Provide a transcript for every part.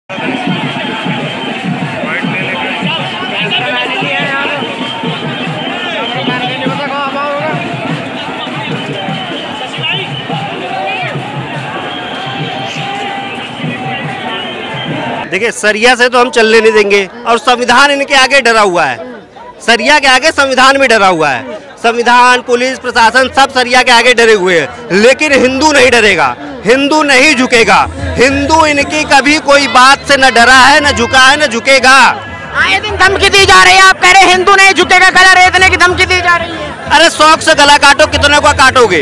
देखिए, सरिया से तो हम चलने नहीं देंगे और संविधान इनके आगे डरा हुआ है। सरिया के आगे संविधान भी डरा हुआ है। संविधान, पुलिस, प्रशासन सब सरिया के आगे डरे हुए हैं, लेकिन हिंदू नहीं डरेगा, हिंदू नहीं झुकेगा। हिंदू इनकी कभी कोई बात से न डरा है, न झुका है, न झुकेगा। आए दिन धमकी दी जा रही है, आप कह रहे हिंदू नहीं झुकेगा, गला रेतने की धमकी दी जा रही है। अरे शौक से गला काटो, कितनों का काटोगे?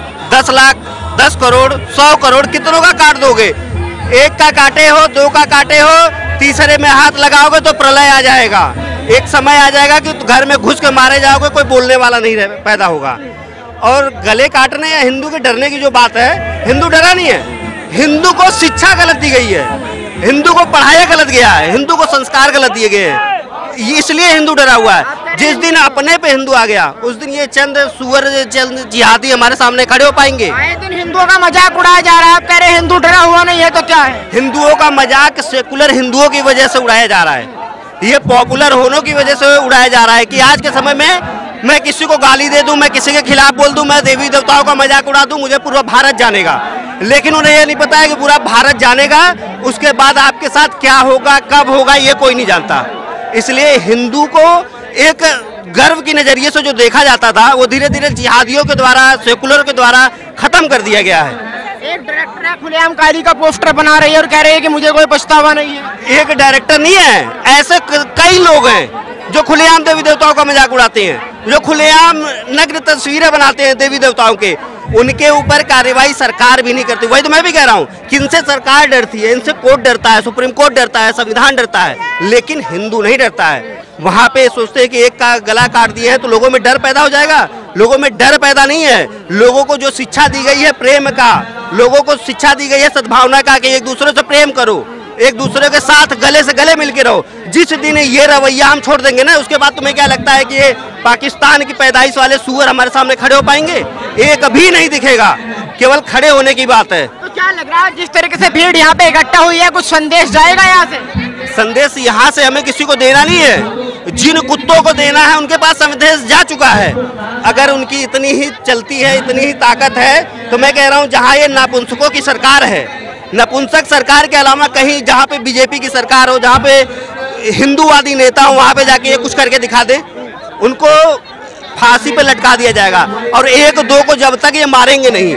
10 लाख, 10 करोड़, 100 करोड़, कितनों का काट दोगे? एक का काटे हो, 2 का काटे हो, तीसरे में हाथ लगाओगे तो प्रलय आ जाएगा। एक समय आ जाएगा कि घर में घुस के मारे जाओगे, कोई बोलने वाला नहीं पैदा होगा। और गले काटने या हिंदू के डरने की जो बात है, हिंदू डरा नहीं है। हिंदू को शिक्षा गलत दी गई है, हिंदू को पढ़ाया गलत गया है, हिंदू को संस्कार गलत दिए गए हैं, इसलिए हिंदू डरा हुआ है। जिस दिन अपने पे हिंदू आ गया, उस दिन ये चंद सुअर, चंद जिहादी हमारे सामने खड़े हो पाएंगे। आए दिन हिंदुओं का मजाक उड़ाया जा रहा है, आप कह रहे हिंदू डरा हुआ नहीं है, तो क्या है? हिंदुओं का मजाक सेकुलर हिंदुओं की वजह से उड़ाया जा रहा है। ये पॉपुलर होने की वजह से उड़ाया जा रहा है कि आज के समय में मैं किसी को गाली दे दूं, मैं किसी के खिलाफ बोल दूं, मैं देवी देवताओं का मजाक उड़ा दूं, मुझे पूरा भारत जानेगा। लेकिन उन्हें ये नहीं पता है कि पूरा भारत जानेगा, उसके बाद आपके साथ क्या होगा, कब होगा, ये कोई नहीं जानता। इसलिए हिंदू को एक गर्व की नजरिए से जो देखा जाता था, वो धीरे धीरे जिहादियों के द्वारा, सेकुलर के द्वारा खत्म कर दिया गया है। एक डायरेक्टर खुलेआम काली का पोस्टर बना रही है और कह रही है कि मुझे कोई पछतावा नहीं है। एक डायरेक्टर नहीं है, ऐसे कई लोग हैं जो खुलेआम देवी देवताओं का मजाक उड़ाते हैं, जो खुलेआम नग्न तस्वीरें बनाते हैं देवी देवताओं के। उनके ऊपर कार्रवाई सरकार भी नहीं करती। वही तो मैं भी कह रहा हूँ कि इनसे सरकार डरती है, इनसे कोर्ट डरता है, सुप्रीम कोर्ट डरता है, संविधान डरता है, लेकिन हिंदू नहीं डरता है। वहाँ पे सोचते हैं कि एक का गला काट दिया है तो लोगों में डर पैदा हो जाएगा। लोगों में डर पैदा नहीं है। लोगों को जो शिक्षा दी गई है प्रेम का, लोगों को शिक्षा दी गई है सद्भावना का, कि एक दूसरे से प्रेम करो, एक दूसरे के साथ गले से गले मिलके रहो। जिस दिन ये रवैया हम छोड़ देंगे ना, उसके बाद तुम्हें क्या लगता है कि ये पाकिस्तान की पैदाइश वाले सुअर हमारे सामने खड़े हो पाएंगे? एक भी नहीं दिखेगा, केवल खड़े होने की बात है। तो क्या लग रहा है, जिस तरीके से भीड़ यहाँ पे इकट्ठा हुई है, कुछ संदेश जाएगा यहाँ से? संदेश यहाँ से हमें किसी को देना नहीं है, जिन कुत्तों को देना है उनके पास संदेश जा चुका है। अगर उनकी इतनी ही चलती है, इतनी ही ताकत है, तो मैं कह रहा हूँ जहाँ ये नापुंसकों की सरकार है, नपुंसक सरकार के अलावा कहीं जहाँ पे बीजेपी की सरकार हो, जहाँ पे हिंदूवादी नेता हो, वहाँ पे जाके ये कुछ करके दिखा दे, उनको फांसी पे लटका दिया जाएगा। और 1-2 को जब तक ये मारेंगे नहीं,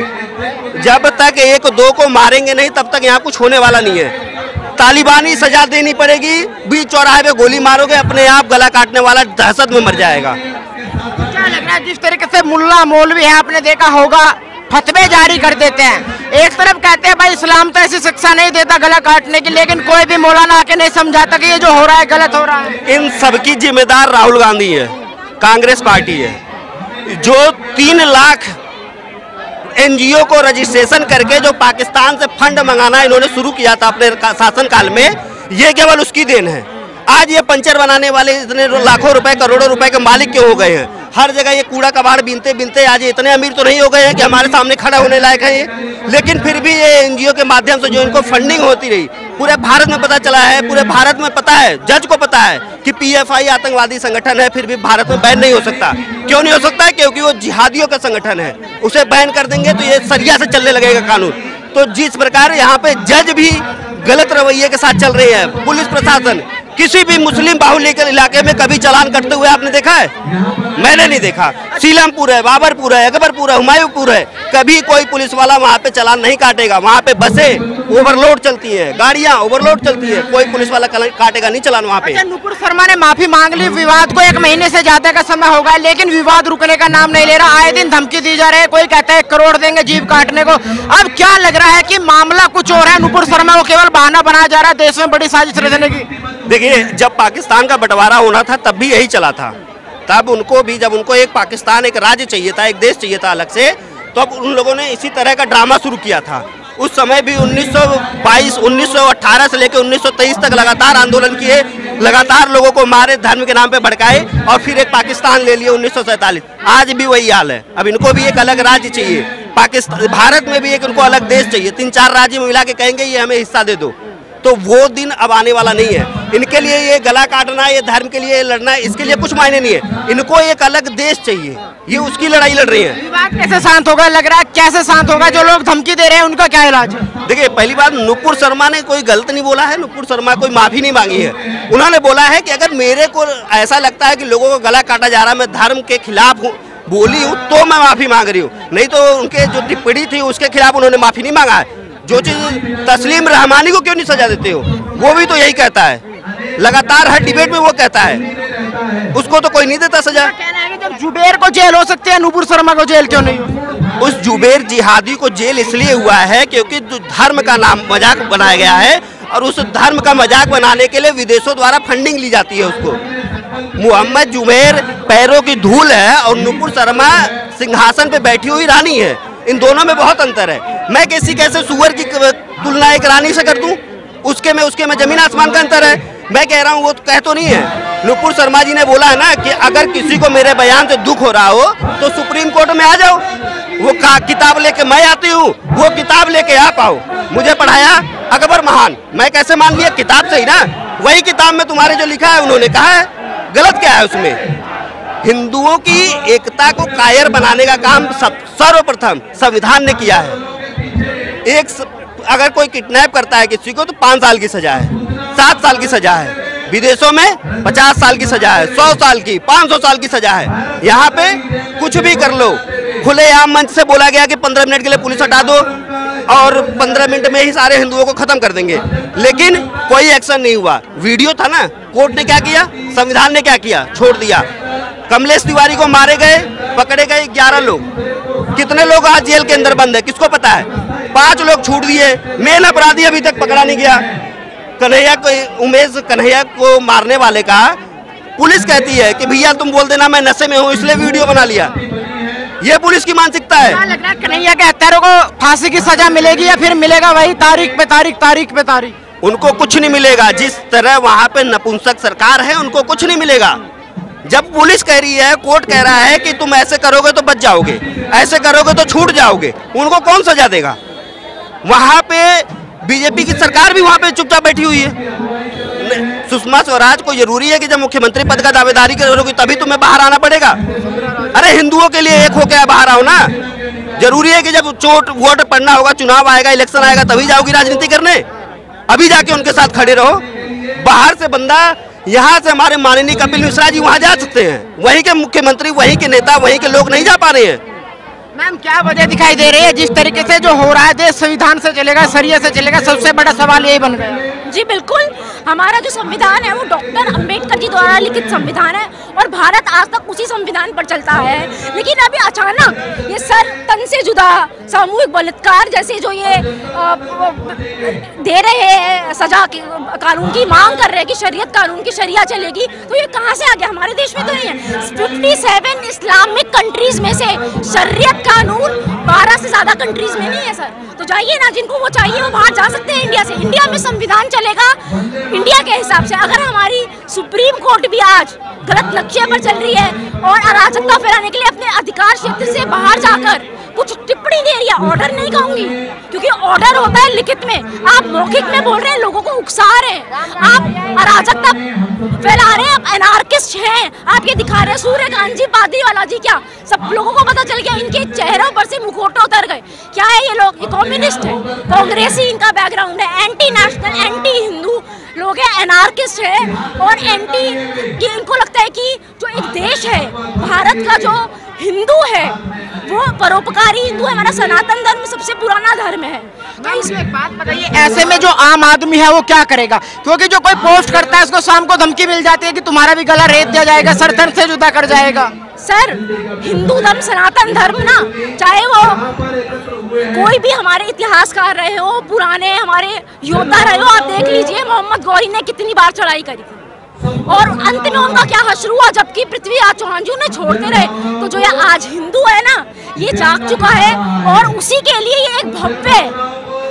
जब तक 1-2 को मारेंगे नहीं, तब तक यहाँ कुछ होने वाला नहीं है। तालिबानी सजा देनी पड़ेगी, बीच चौराहे पे गोली मारोगे, अपने आप गला काटने वाला दहशत में मर जाएगा। क्या लग रहा है, जिस तरीके से मुल्ला मौलवी है, आपने देखा होगा, फतवे जारी कर देते हैं। एक तरफ कहते हैं भाई इस्लाम तो ऐसी शिक्षा नहीं देता गला काटने की, लेकिन कोई भी मौलाना आके नहीं समझाता कि ये जो हो रहा है गलत हो रहा है। इन सबकी जिम्मेदार राहुल गांधी है, कांग्रेस पार्टी है, जो 3 लाख NGO को रजिस्ट्रेशन करके जो पाकिस्तान से फंड मंगाना इन्होंने शुरू किया था अपने शासनकाल में, ये केवल उसकी देन है। आज ये पंचर बनाने वाले इतने लाखों रुपए, करोड़ों रुपए के मालिक क्यों हो गए हैं? हर जगह ये कूड़ा कबाड़ बीनते बीनते आज इतने अमीर तो नहीं हो गए हैं कि हमारे सामने खड़ा होने लायक है ये। लेकिन फिर भी ये NGO के माध्यम से जो इनको फंडिंग होती रही, पूरे भारत में पता चला है, पूरे भारत में पता है, जज को पता है कि PFI आतंकवादी संगठन है, फिर भी भारत में बैन नहीं हो सकता। क्यों नहीं हो सकता? क्योंकि वो जिहादियों का संगठन है। उसे बैन कर देंगे तो ये सरिया से चलने लगेगा कानून। तो जिस प्रकार यहाँ पे जज भी गलत रवैये के साथ चल रहे हैं, पुलिस प्रशासन किसी भी मुस्लिम बाहुल्य इलाके में कभी चालान करते हुए आपने देखा है? मैंने नहीं देखा। सीलमपुर है, बाबरपुर है, अकबरपुर है, हुमायूंपुर है, कभी कोई पुलिस वाला वहाँ पे चालान नहीं काटेगा। वहाँ पे बसें ओवरलोड चलती हैं, गाड़ियाँ ओवरलोड चलती है, कोई पुलिस वाला काटेगा नहीं चालान वहाँ पे। नुपुर शर्मा ने माफी मांग ली, विवाद को 1 महीने से ज्यादा का समय हो गया, लेकिन विवाद रुकने का नाम नहीं ले रहा। आए दिन धमकी दी जा रही है, कोई कहता है 1 करोड़ देंगे जीभ काटने को। अब क्या लग रहा है कि मामला कुछ और है, नुपुर शर्मा को केवल बहाना बनाया जा रहा है देश में बड़ी साजिश रचने की? देखिए, जब पाकिस्तान का बंटवारा होना था तब भी यही चला था। तब उनको भी, जब उनको एक पाकिस्तान, एक राज्य चाहिए था, एक देश चाहिए था अलग से, तो अब उन लोगों ने इसी तरह का ड्रामा शुरू किया था। उस समय भी 1922, 1918 से लेकर 1923 तक लगातार आंदोलन किए, लगातार लोगों को मारे, धर्म के नाम पे भड़काए, और फिर एक पाकिस्तान ले लिए 1947। आज भी वही हाल है। अब इनको भी एक अलग राज्य चाहिए। पाकिस्तान, भारत में भी एक उनको अलग देश चाहिए। 3-4 राज्य मिला के कहेंगे ये हमें हिस्सा दे दो, तो वो दिन अब आने वाला नहीं है। इनके लिए ये गला काटना, ये धर्म के लिए लड़ना, इसके लिए कुछ मायने नहीं है। इनको एक अलग देश चाहिए, ये उसकी लड़ाई लड़ रही है। विवाद कैसे शांत होगा, लग रहा है कैसे शांत होगा? जो लोग धमकी दे रहे हैं उनका क्या इलाज है? देखिए, पहली बात, नुपुर शर्मा ने कोई गलत नहीं बोला है, नुपुर शर्मा कोई माफी नहीं मांगी है। उन्होंने बोला है कि अगर मेरे को ऐसा लगता है कि लोगों को गला काटा जा रहा है, मैं धर्म के खिलाफ हूँ, बोली हूँ, तो मैं माफी मांग रही हूँ। नहीं तो उनके जो टिप्पणी थी उसके खिलाफ उन्होंने माफी नहीं मांगा है। जो चीज तस्लीम रहमानी को क्यों नहीं सजा देते हो, वो भी तो यही कहता है, लगातार हर डिबेट में वो कहता है, उसको तो कोई नहीं देता सजा। कहना है कि जब जुबेर को जेल हो सकती है, नुपुर शर्मा को जेल क्यों नहीं? उस जुबेर जिहादी को जेल इसलिए हुआ है क्योंकि धर्म का नाम मजाक बनाया गया है, और उस धर्म का मजाक बनाने के लिए विदेशों द्वारा फंडिंग ली जाती है उसको। मोहम्मद जुबेर पैरों की धूल है और नुपुर शर्मा सिंहासन पे बैठी हुई रानी है। इन दोनों में बहुत अंतर है। मैं कैसे सुअर की तुलना एक रानी से कर दूं? उसके में जमीन आसमान का अंतर है। मैं कह रहा हूँ, वो कह तो नहीं है। नुपुर शर्मा जी ने बोला है ना कि अगर किसी को मेरे बयान से दुख हो रहा हो तो सुप्रीम कोर्ट में आ जाओ। वो किताब लेके मैं आती हूँ, वो किताब लेके आप आओ। मुझे पढ़ाया अकबर महान, मैं कैसे मान लिया? किताब से ही ना, वही किताब में तुम्हारे जो लिखा है उन्होंने कहा है, गलत क्या है उसमें? हिंदुओं की एकता को कायर बनाने का काम सर्वप्रथम संविधान ने किया है। अगर कोई किडनैप करता है किसी को तो 5 साल की सजा है, 7 साल की सजा है। विदेशों में 50 साल की सजा है, 100 साल की, 500 साल की सजा है। यहाँ पे कुछ भी कर लो। खुलेआम मंच से बोला गया कि 15 मिनट के लिए पुलिस हटा दो और 15 मिनट में ही सारे हिंदुओं को खत्म कर देंगे, लेकिन कोई एक्शन नहीं हुआ। वीडियो था ना, कोर्ट ने क्या किया, संविधान ने क्या किया, छोड़ दिया। कमलेश तिवारी को मारे गए, पकड़े गए 11 लोग। कितने लोग आज जेल के अंदर बंद है, किसको पता है? 5 लोग छूट दिए। मेन अपराधी अभी तक पकड़ा नहीं गया। उमेश कन्हैया को मारने वाले का पुलिस कहती है कि भैया तुम बोल देना मैं नशे में हूँ इसलिए वीडियो बना लिया। ये पुलिस की मानसिकता है। लग रहा है कन्हैया के हत्यारों को फांसी की सजा मिलेगी या फिर मिलेगा वही तारीख पे तारीख? उनको कुछ नहीं मिलेगा। जिस तरह वहाँ पे नपुंसक सरकार है, उनको कुछ नहीं मिलेगा। जब पुलिस कह रही है, कोर्ट कह रहा है कि तुम ऐसे करोगे तो बच जाओगे, ऐसे करोगे तो छूट जाओगे, उनको कौन सजा देगा? वहाँ पे बीजेपी की सरकार भी वहाँ पे चुपचाप बैठी हुई है। सुषमा स्वराज को जरूरी है कि जब मुख्यमंत्री पद का दावेदारी करोगी तभी तुम्हें बाहर आना पड़ेगा। अरे हिंदुओं के लिए एक होकर बाहर आओ ना। जरूरी है कि जब वोट पड़ना होगा, चुनाव आएगा, इलेक्शन आएगा, तभी जाओगी राजनीति करने? अभी जाके उनके साथ खड़े रहो। बाहर से बंदा, यहाँ से हमारे माननीय कपिल मिश्रा जी वहाँ जा सकते हैं, वहीं के मुख्यमंत्री, वहीं के नेता, वहीं के लोग नहीं जा पा रहे हैं। मैम, क्या वजह दिखाई दे रही है जिस तरीके से जो हो रहा है, देश संविधान से चलेगा, शरीय से चलेगा? सबसे बड़ा सवाल यही बन गया। जी बिल्कुल, हमारा जो संविधान है वो डॉक्टर अंबेडकर जी द्वारा लिखित संविधान है और भारत आज तक उसी संविधान पर चलता है। लेकिन अभी अचानक ये सर तन से जुदा सामूहिक बलात्कार जैसे जो ये दे रहे हैं सजा की, कानून की मांग कर रहे हैं कि शरीयत कानून की शरिया चलेगी, तो ये कहाँ से आ गया? हमारे देश में तो नहीं है। 57 इस्लामिक कंट्रीज में से शरीयत कानून 12 से ज्यादा कंट्रीज में नहीं है सर। तो जाइए ना, जिनको वो चाहिए वो बाहर जा सकते हैं इंडिया से। इंडिया में संविधान चलेगा इंडिया के हिसाब से। अगर हमारी सुप्रीम कोर्ट भी आज गलत लक्ष्य पर चल रही है और अराजकता फैलाने के लिए अपने अधिकार क्षेत्र से बाहर जाकर कुछ टिप्पणी दे रही है, ऑर्डर नहीं कहूंगी क्योंकि ऑर्डर होता है लिखित में, आप मौखिक में बोल रहे हैं, लोगों को उकसा रहे हैं, आप अराजकता फैला रहे हैं, आप एनार्किस्ट हैं, आप ये दिखा रहे हैं। सूर्यकांत जी, बादीवाला जी, क्या सब लोगों को पता चल गया? इनके चेहरों पर से मुखौटे उतर गए। क्या है ये लोग? ये कम्युनिस्ट है, कांग्रेसी इनका बैकग्राउंड है, एंटी नेशनल, एंटी हिंदू लोग हैं, एनार्किस्ट है और एंटी कि इनको लगता है कि जो एक देश है भारत का, जो हिंदू है वो परोपकारी हिंदू है, हमारा सनातन धर्म सबसे पुराना धर्म है। तो इसमें एक बात बताइए, ऐसे में जो आम आदमी है वो क्या करेगा? क्योंकि जो कोई पोस्ट करता है उसको शाम को धमकी मिल जाती है कि तुम्हारा भी गला रेत दिया जाएगा, सर तन से जुदा कर जाएगा। सर, हिंदू धर्म, सनातन धर्म ना, चाहे वो कोई भी हमारे इतिहासकार रहे हो, पुराने हमारे योद्धा रहे हो, आप देख लीजिए मोहम्मद गौरी ने कितनी बार चढ़ाई करी थी और अंत में उनका क्या हश्र हुआ, जबकि पृथ्वीराज चौहान जी उन्हें छोड़ते रहे। तो जो ये आज हिंदू है ना, ये जाग चुका है और उसी के लिए ये एक भव्य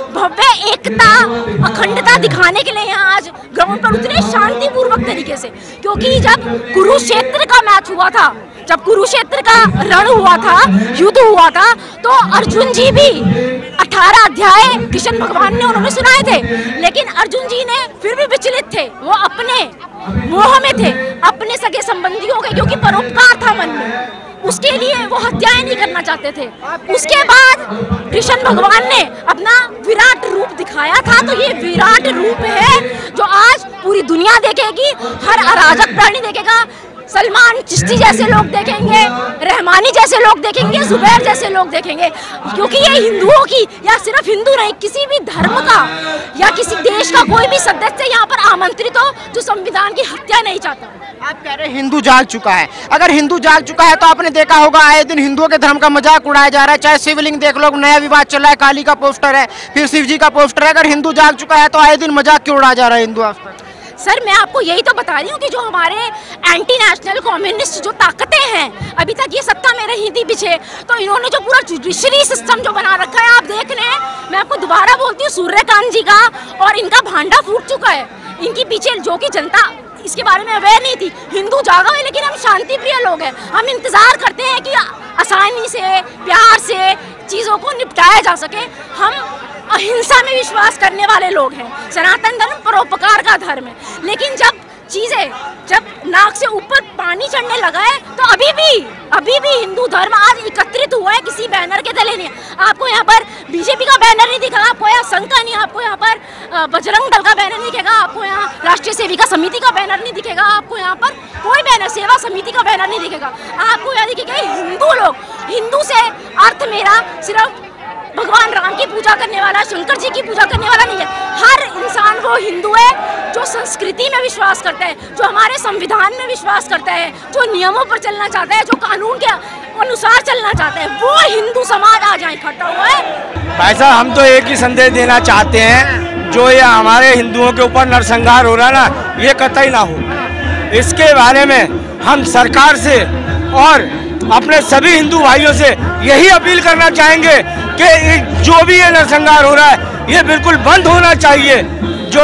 भव्य एकता अखंडता दिखाने के लिए यहाँ आज ग्राउंड पर उतरे शांतिपूर्वक तरीके से, क्योंकि जब कुरुक्षेत्र का मैच हुआ था, जब कुरुक्षेत्र का रण हुआ था, युद्ध हुआ था, तो अर्जुन जी भी 18 अध्याय कृष्ण भगवान ने उन्होंने सुनाए थे, लेकिन अर्जुन जी ने फिर भी विचलित थे, वो अपने मोह में थे, अपने सगे संबंधियों के, क्योंकि परोपकार था मन में, उसके लिए वो हत्याएं नहीं करना चाहते थे। उसके बाद कृष्ण भगवान ने अपना विराट रूप दिखाया था, तो ये विराट रूप है जो आज पूरी दुनिया देखेगी, हर अराजक प्राणी देखेगा। सलमान चिश्ती जैसे लोग देखेंगे, रहमानी जैसे लोग देखेंगे, जुबैर जैसे लोग देखेंगे, क्योंकि ये हिंदुओं की, या सिर्फ हिंदू नहीं, किसी भी धर्म का या किसी देश का कोई भी सदस्य यहाँ पर आमंत्रित हो जो संविधान की हत्या नहीं चाहता। आप कह रहे हैं हिंदू जाग चुका है, अगर हिंदू जाग चुका है तो आपने देखा होगा आए दिन हिंदुओं के धर्म का मजाक उड़ाया जा रहा है, चाहे शिवलिंग देख लो, नया विवाद चल रहा है, काली का पोस्टर है, फिर शिव जी का पोस्टर है। अगर हिंदू जाग चुका है तो आए दिन मजाक क्यों उड़ाया जा रहा है हिंदू आज तक? सर, मैं आपको यही तो बता रही हूँ कि जो हमारे एंटी नेशनल कम्युनिस्ट जो ताकतें हैं, अभी तक ये सत्ता में रही थी पीछे, तो इन्होंने जो पूरा जुडिशरी सिस्टम जो बना रखा है, आप देख रहे हैं, मैं आपको दोबारा बोलती हूँ, सूर्यकांत जी का और इनका भांडा फूट चुका है। इनकी पीछे जो कि जनता इसके बारे में अवेयर नहीं थी, हिंदू जागा है, लेकिन हम शांति प्रिय लोग हैं, हम इंतजार करते हैं कि आसानी से, प्यार से चीज़ों को निपटाया जा सके। हम अहिंसा में विश्वास करने वाले लोग हैं, सनातन धर्म परोपकार का धर्म है, लेकिन जब नाक से ऊपर पानी चढ़ने लगा है, तो अभी भी हिंदू धर्म आज एकत्रित हुआ है, किसी बैनर के तले नहीं। आपको यहाँ पर बीजेपी का बैनर नहीं दिखेगा, आपको यहाँ संघ का नहीं, आपको यहाँ पर बजरंग दल का बैनर नहीं दिखेगा, आपको यहाँ राष्ट्रीय सेविका समिति का बैनर नहीं दिखेगा, आपको यहाँ पर कोई बैनर, सेवा समिति का बैनर नहीं दिखेगा। आपको यहाँ दिखेगा हिंदू लोग। हिंदू से अर्थ मेरा सिर्फ भगवान राम की पूजा करने वाला, शंकर जी की पूजा करने वाला नहीं है। हर इंसान वो हिंदू है जो संस्कृति में विश्वास करता है, जो हमारे संविधान में विश्वास करता है, जो नियमों पर चलना चाहता है, जो कानून के अनुसार चलना चाहता है, वो हिंदू समाज आज यहाँ इकट्ठा हुआ है। भाई साहब, हम तो एक ही संदेश देना चाहते हैं, जो ये हमारे हिंदुओं के ऊपर नरसंहार हो रहा है ना, ये कतई ना हो। इसके बारे में हम सरकार से और अपने सभी हिंदू भाइयों से यही अपील करना चाहेंगे कि जो भी ये नरसंहार हो रहा है, ये बिल्कुल बंद होना चाहिए। जो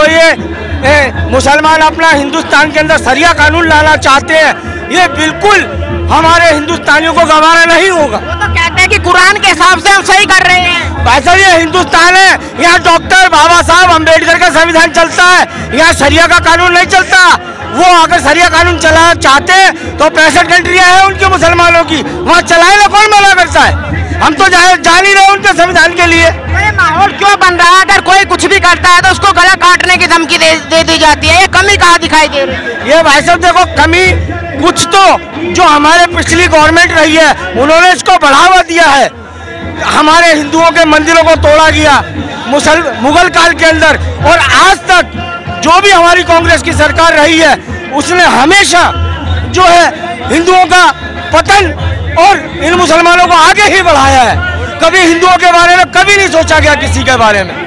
ये मुसलमान अपना हिंदुस्तान के अंदर शरिया कानून लाना चाहते हैं, ये बिल्कुल हमारे हिंदुस्तानियों को गंवाना नहीं होगा। वो तो कहते हैं कि कुरान के हिसाब से हम सही कर रहे हैं। भाई साहब, ये हिंदुस्तान है, यहाँ डॉक्टर बाबा साहब अम्बेडकर का संविधान चलता है, यहाँ शरिया का कानून नहीं चलता। वो अगर शरिया कानून चलाना चाहते हैं तो 65 कंट्रियाँ हैं उनके मुसलमानों की, वहाँ चलाए ना, कौन मना करता है? हम तो जान ही रहे उनके संविधान के लिए। ये माहौल क्यों बन रहा है? अगर कोई कुछ भी करता है तो उसको गला काटने की धमकी दे दी जाती है, ये कमी कहाँ दिखाई दे रही है? ये भाई साहब देखो, कमी कुछ तो जो हमारे पिछली गवर्नमेंट रही है, उन्होंने इसको बढ़ावा दिया है। हमारे हिंदुओं के मंदिरों को तोड़ा गया मुगल काल के अंदर, और आज तक जो भी हमारी कांग्रेस की सरकार रही है, उसने हमेशा जो है हिंदुओं का पतन और इन मुसलमानों को आगे ही बढ़ाया है। कभी हिंदुओं के बारे में कभी नहीं सोचा गया किसी के बारे में।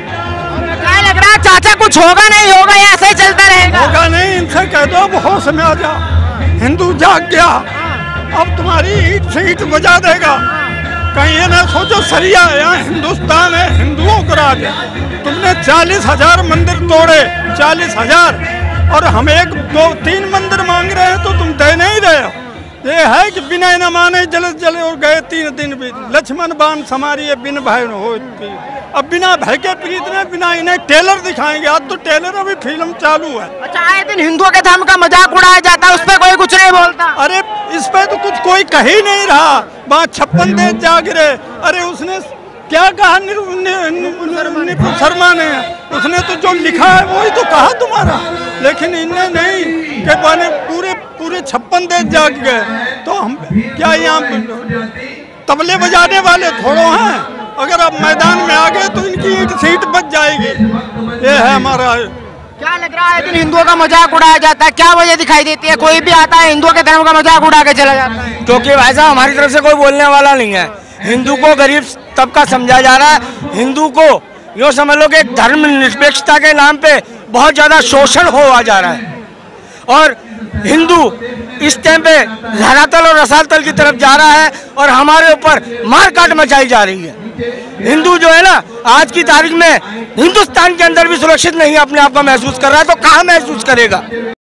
क्या लग रहा है चाचा, कुछ होगा नहीं होगा, ये ऐसे ही चलता रहेगा? होगा नहीं, इनसे कह दो अब होश में आ जा, हिंदू जाग गया, अब तुम्हारी ईंट से ईंट बजा देगा। कहीं ये ना सोचो सरिया यहाँ हिंदुस्तान है, हिंदुओं का राज है। तुमने 40,000 मंदिर तोड़े, 40,000, और हम 1, 2, 3 मंदिर मांग रहे हैं तो तुम दे नहीं रहे हो। ये है कि बिना न माने जले और गए 3 दिन भी। लक्ष्मण बाण समारिए बिन भय हो, अब बिना भय के प्रीत ने बिना इन्हें टेलर दिखाएंगे। आज तो टेलर अभी फिल्म चालू है। अच्छा, आए दिन हिंदुओं के धर्म का मजाक उड़ाया जाता है, उस पर कोई कुछ नहीं बोलता? अरे इस पे तो कुछ कोई कह ही नहीं रहा। वहाँ 56 देश जाग रहे। अरे उसने क्या कहा निपुण शर्मा ने? उसने तो जो लिखा है वही तो कहा तुम्हारा, लेकिन इनने नहीं कि बने पूरे 56 देश जाग गए। तो हम क्या यहाँ तबले बजाने वाले थोड़ो हैं? अगर आप मैदान में आ गए तो इनकी ईंट सीट बच जाएगी। ये है हमारा। क्या लग रहा है दिन हिंदुओं का मजाक उड़ाया जाता है, क्या वजह दिखाई देती है? कोई भी आता है हिंदुओं के धर्म का मजाक उड़ा के चला जाता है। क्योंकि भाई साहब हमारी तरफ से कोई बोलने वाला नहीं है। हिंदू को गरीब तबका समझा जा रहा है। हिंदू को यूँ समझ लो कि धर्म निरपेक्षता के नाम पे बहुत ज़्यादा शोषण हुआ जा रहा है, और हिंदू इस टाइम पे धरातल और रसातल की तरफ जा रहा है, और हमारे ऊपर मारकाट मचाई जा रही है। हिंदू जो है ना आज की तारीख में हिंदुस्तान के अंदर भी सुरक्षित नहीं अपने आप को महसूस कर रहा है, तो कहाँ महसूस करेगा।